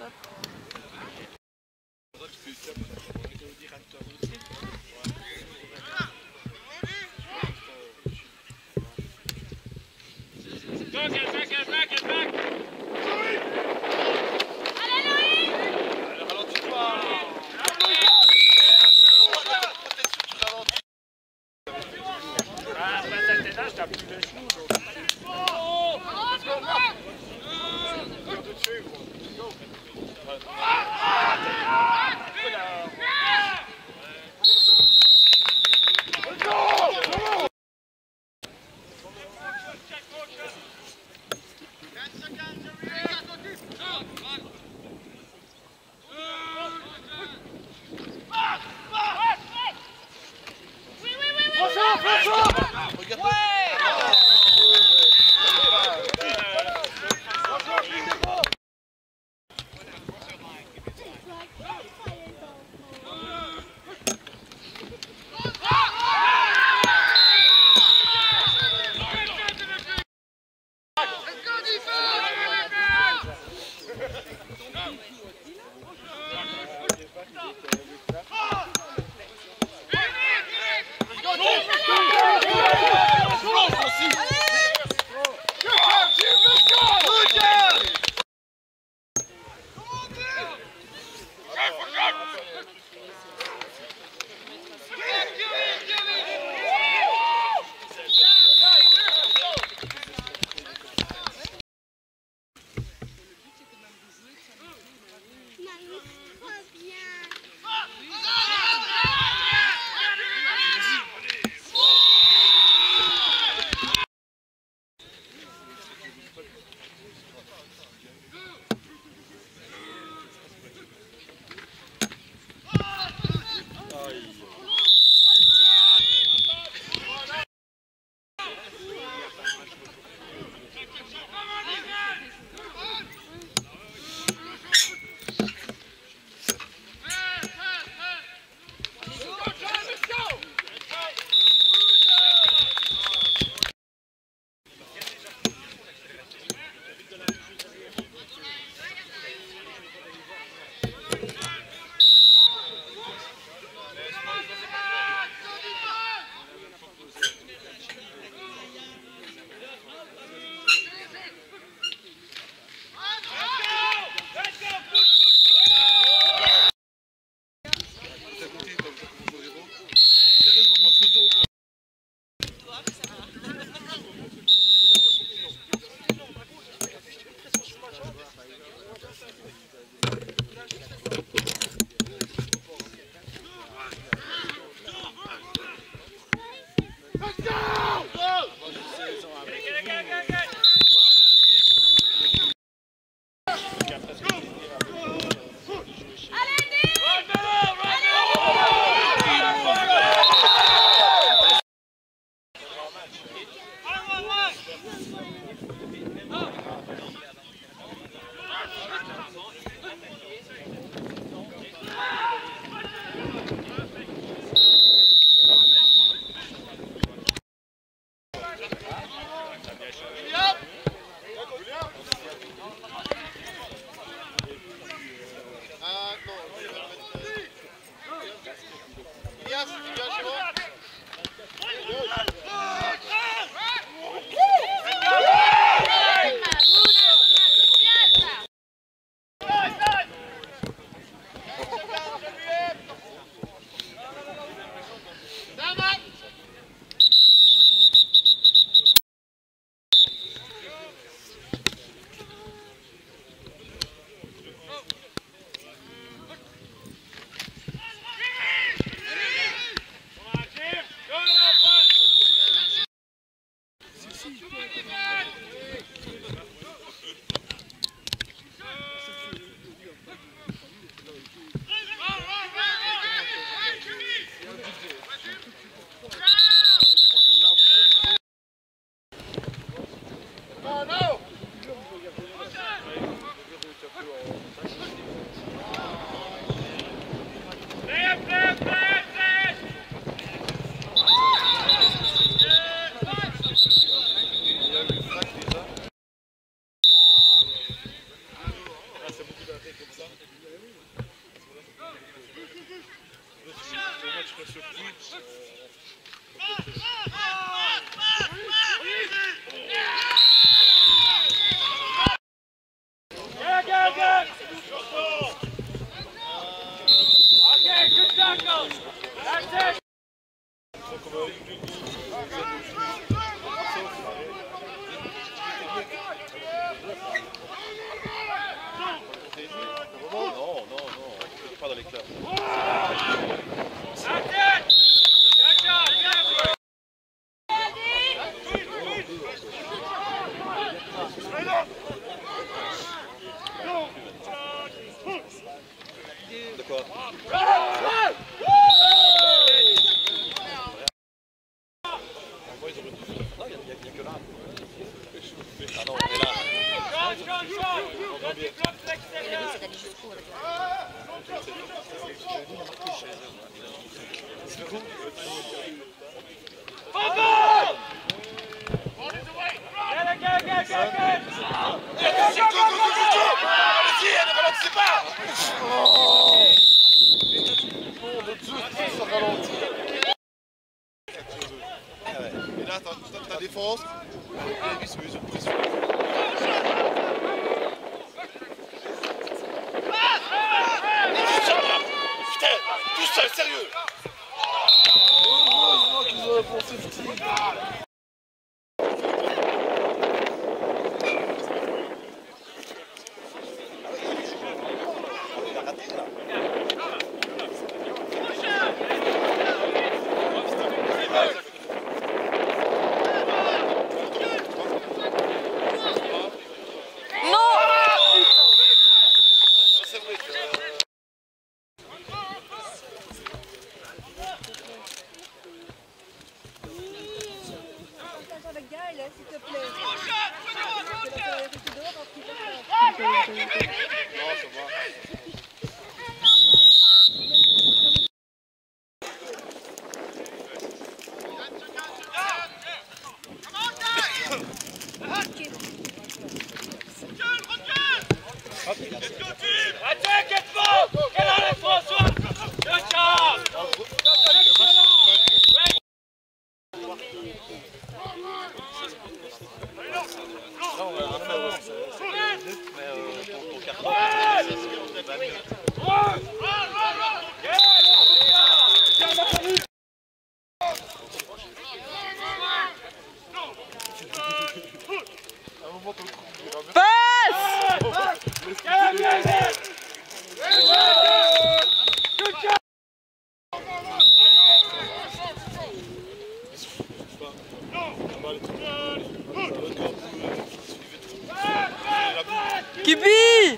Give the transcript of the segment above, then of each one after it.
Top. Et là, ta défense, et sur les autres pressions. Putain, tout seul, sérieux. Heureusement qu'ils ont répondu petit. S'il te plaît. Kibi!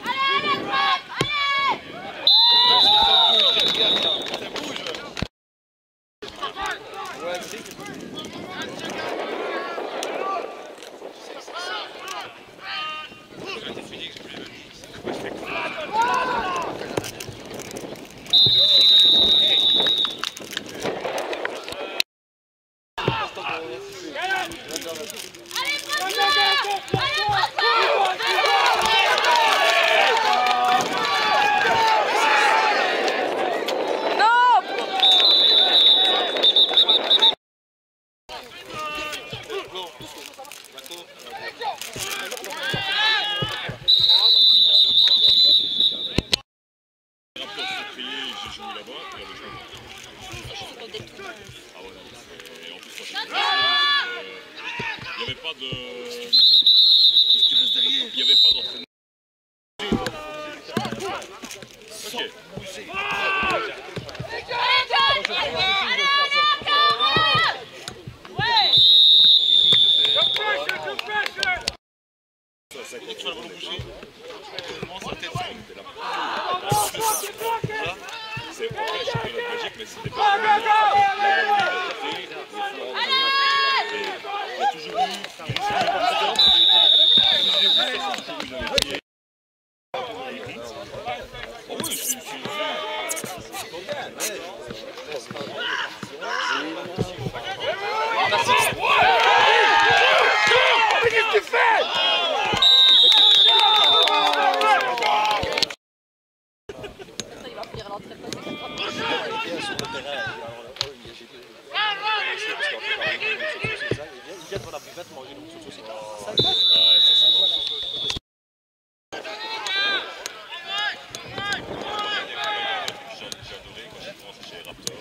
Il n'y avait pas d'entraînement. rentrait pas. Ils viennent dans la buvette manger donc surtout c'est ça. J'adorais quand j'ai commencé chez Raptor.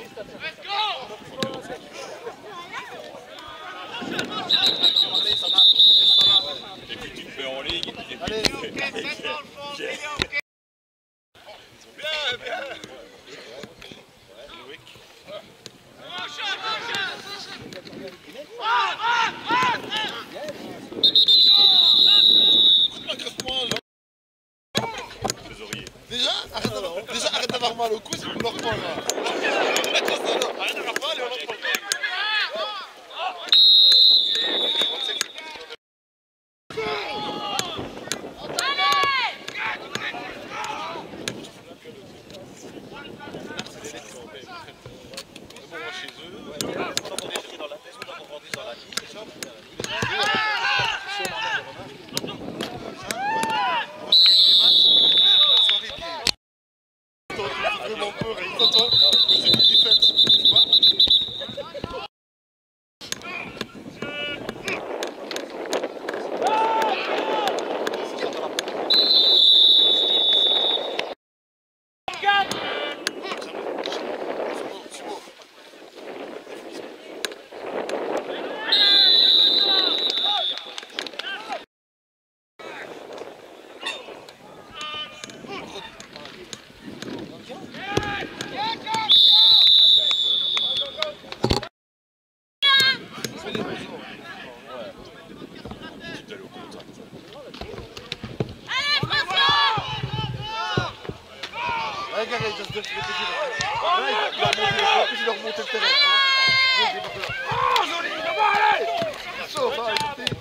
Et puis tu te mets en ligne et puis Déjà, arrête d'avoir mal au cou, c'est pour le reprendre. Arrête d'avoir mal et on reprend. Vraiment peur, et toi, c'est une défense, tu vois. Regarde, il just il leur monte le terrain. Oh, joli, le bas, allez! Sauf, hein, écoutez.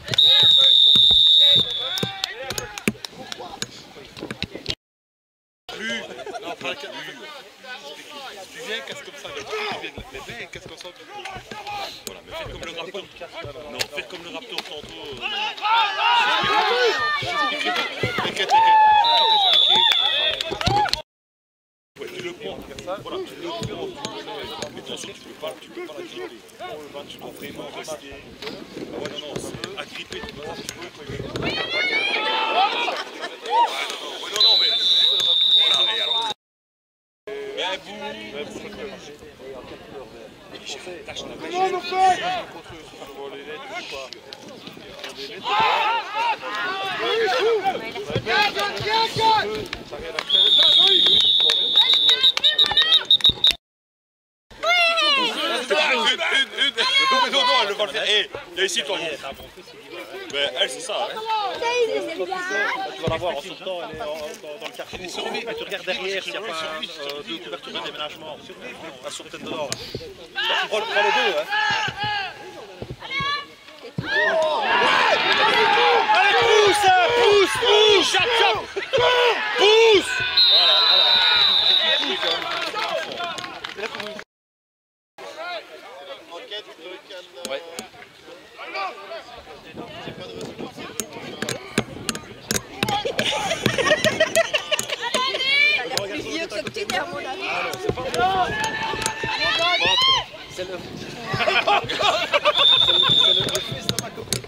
Non, pas si tu viens, casse comme ça, les mains, casse comme ça. voilà, mais faites comme le Raptor. Non, faites comme le Raptor tantôt. T'inquiète. Ouais, tu le prends. Voilà, tu le prends. Mais attention, tu peux pas la gripper. Tu dois vraiment rester. Ah ouais, non, c'est agripper. Tu vois, tu veux. Ouais, non, mais. Voilà, et alors. Mais vous. Comment on fait? Non, elle le va le faire. Hé, viens ici, toi. Mais elle, c'est ça. Tu vas la voir en sortant, elle est dans le carrefour. Mais tu regardes derrière s'il n'y a pas deux couvertures de déménagement. Elle sort peut-être dehors. Prends les deux, hein. Allez, pousse! Chap! Pousse! Ouais. Plus vieux que ce petit à mon avis. C'est le fils de ma copine.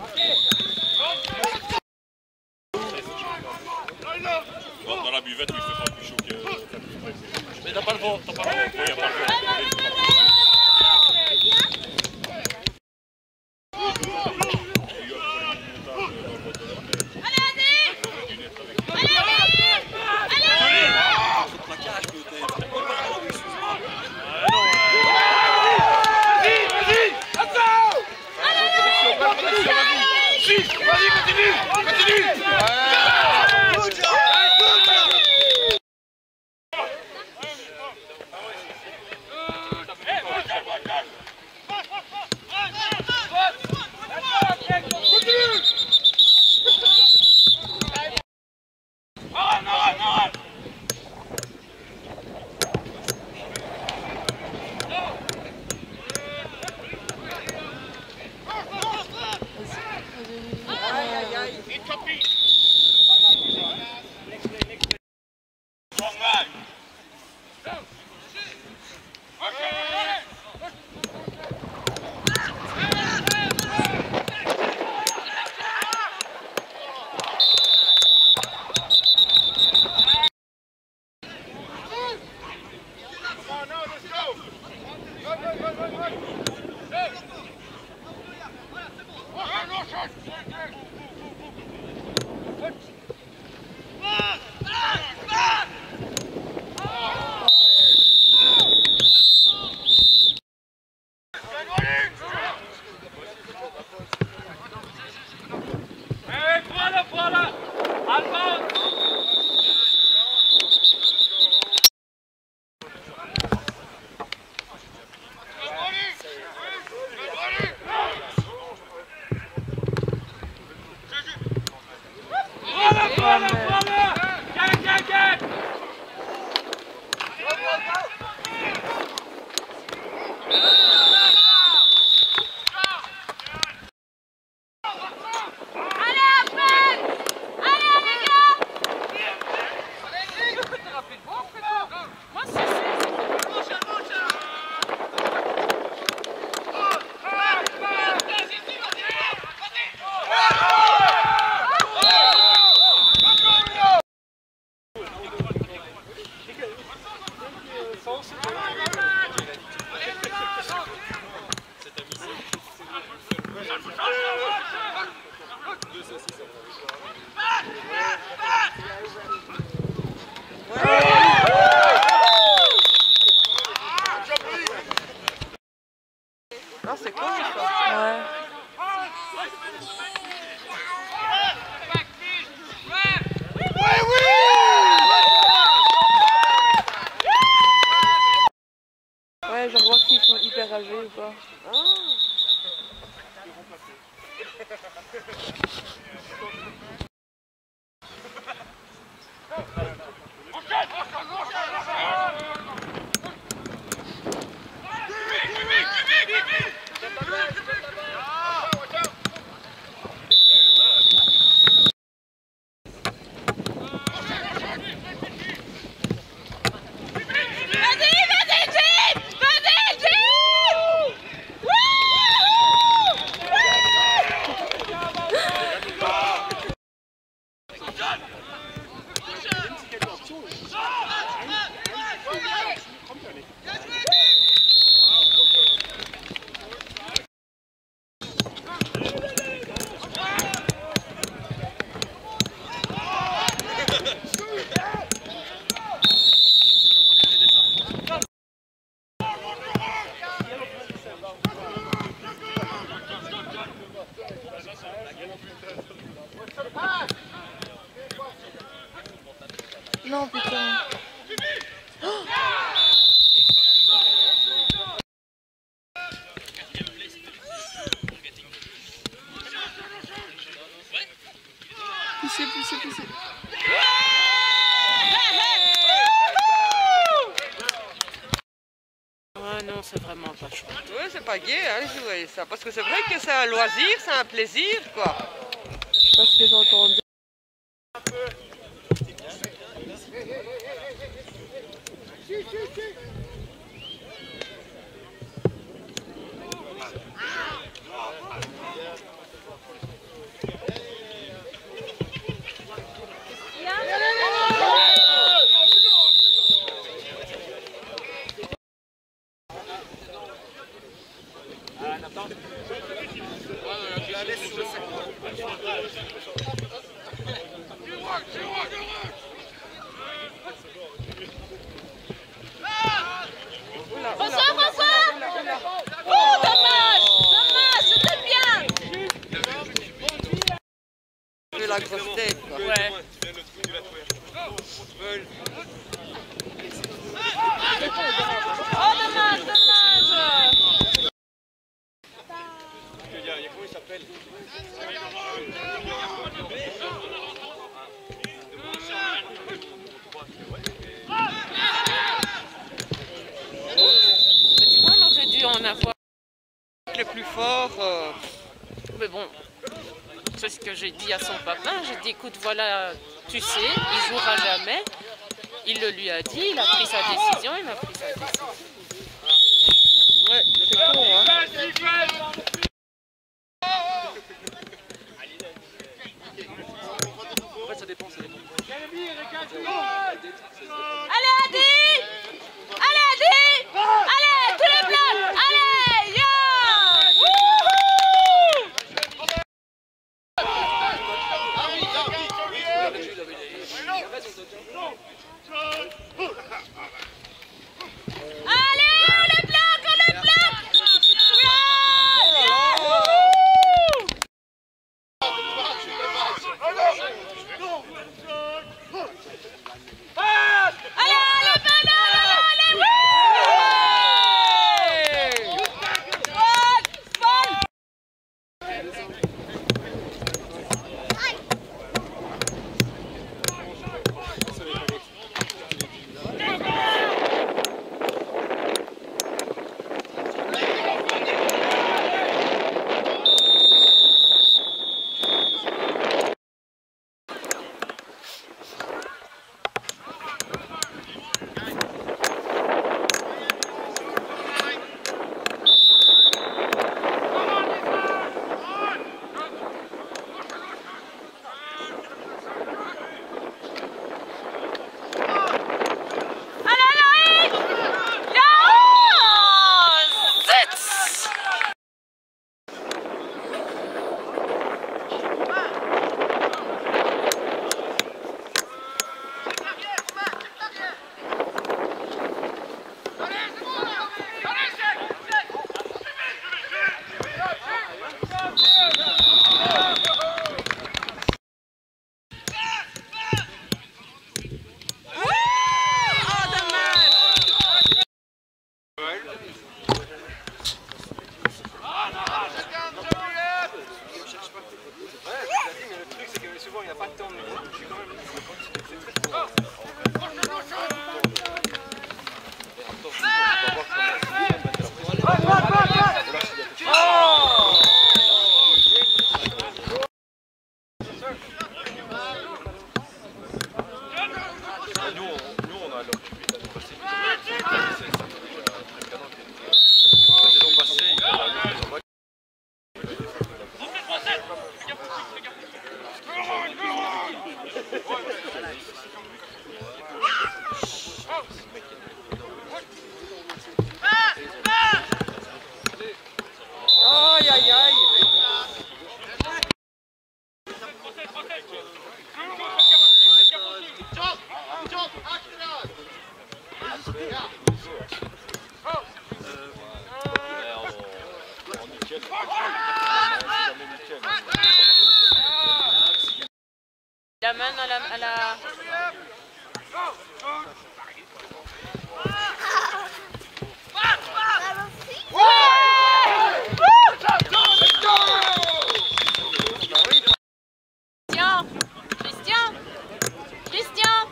Dans la buvette où il fait pas plus chaud que. Mais t'as pas le vent, Oui, il n'y a pas le vent. Non, c'est cool ça. Ouais. Ouais, je vois qu'ils sont hyper âgés ou pas. Non, putain. Poussez. Ouais, non, c'est vraiment pas chouette. Ouais, c'est pas gai, hein, jouer ça. Parce que c'est vrai que c'est un loisir, c'est un plaisir, quoi. Parce que j'entends dire. Oh, dommage, c'était bien. De la grosse tête, quoi. Ouais. Oh, dommage. Comment il s'appelle? Mais tu vois, on aurait dû en avoir. Le plus fort. Mais bon, c'est ce que j'ai dit à son papa. J'ai dit, écoute, voilà, tu sais, il jouera jamais. Il le lui a dit, il a pris sa décision, il a pris sa décision. Ouais, c'est con, hein. Ouais, ça dépend. Allez, Adi. Allez, tous les blocs. Allez, yo. Allez, les blocs. Aïe aïe aïe. La main à la... Christian! Christian!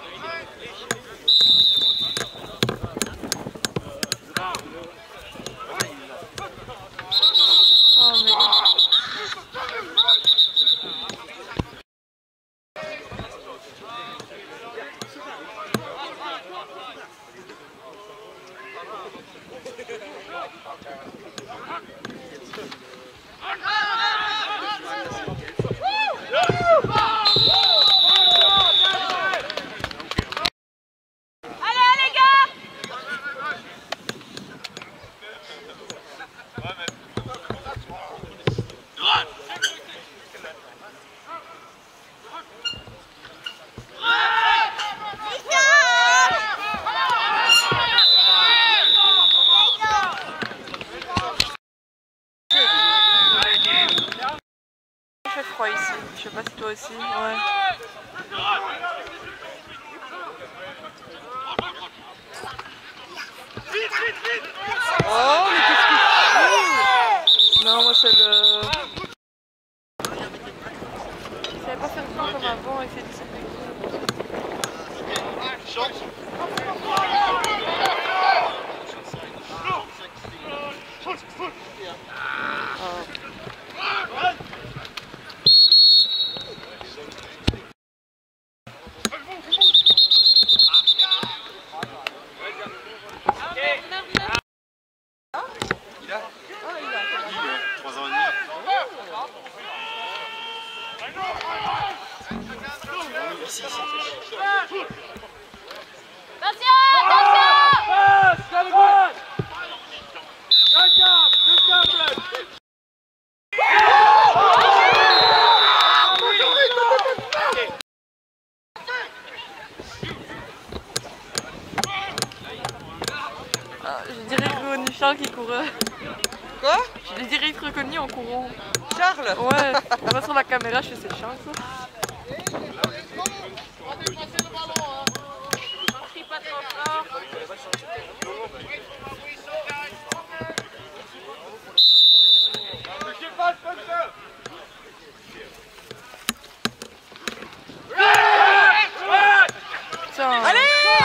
Oh mais... Il fait froid ici, je sais pas si toi aussi. Ouais. Oh mais qu'est-ce qu'il fout? Non moi c'est le... Il savait pas faire ça comme avant et c'est discipliné. Je dirais reconnu Charles qui courait. Quoi? Je l'ai direct reconnu en courant. Charles? Ouais, on va sur la caméra, je fais c'est Charles ça. Crie pas trop fort. Tiens. Allez!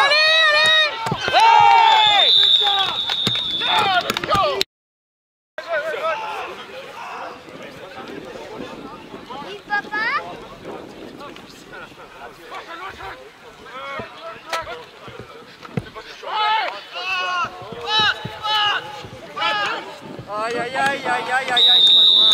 Aïe aïe aïe aïe aïe aïe aïe, pas loin.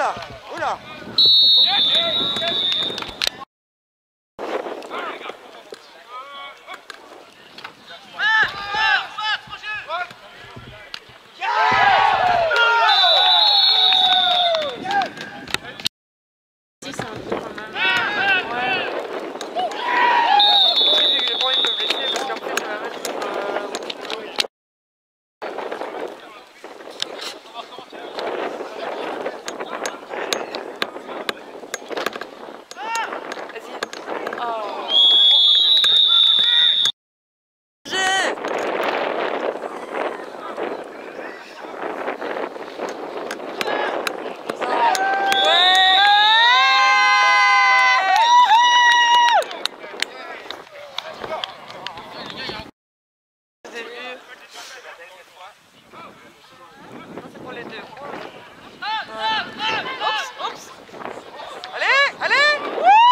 Oula, oula. Si, c'est un peu quand même. Ouais. J'ai pas envie de me blesser parce qu'après je vais la mettre sur Vas-y. Oh. C'est pour les deux. Oups, oups. Allez, allez.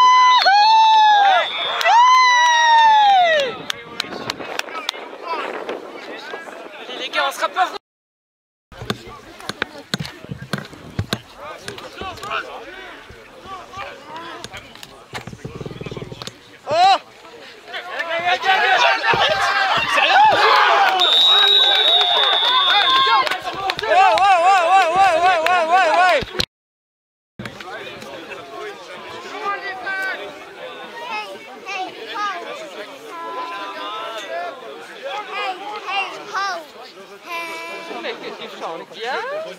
Allez les gars, on sera pas... Oh! Mais que tu chantes bien.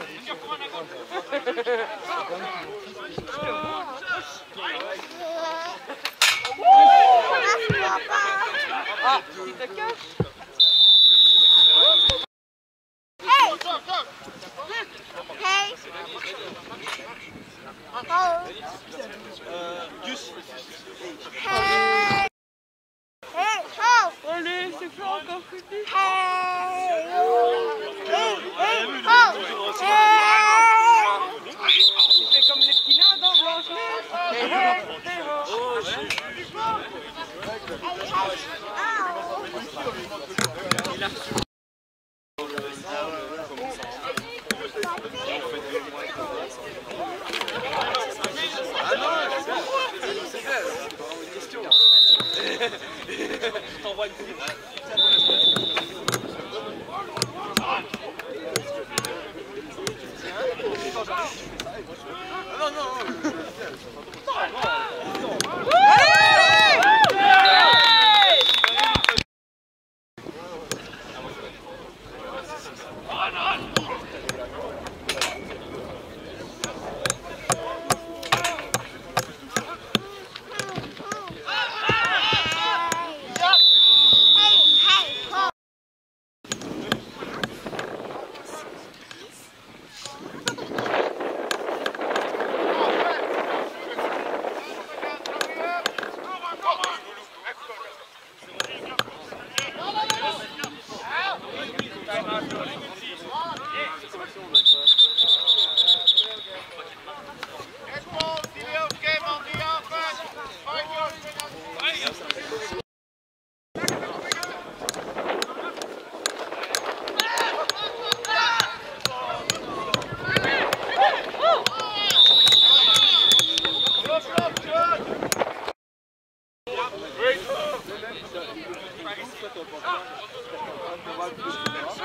Ah, tu te caches. Allez, c'est pas encore fini. Tu fais comme les petits nains dans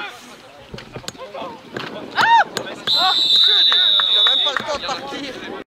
Il a même pas le temps de partir.